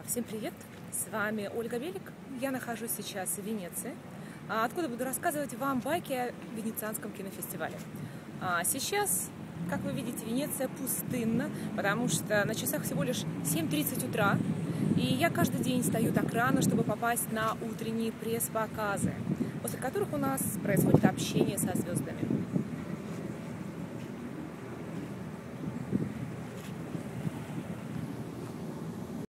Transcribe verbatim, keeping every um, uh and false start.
Всем привет! С вами Ольга Белик. Я нахожусь сейчас в Венеции, откуда буду рассказывать вам байки о Венецианском кинофестивале. Сейчас, как вы видите, Венеция пустынна, потому что на часах всего лишь семь тридцать утра, и я каждый день стою так рано, чтобы попасть на утренние пресс-показы, после которых у нас происходит общение со звездами.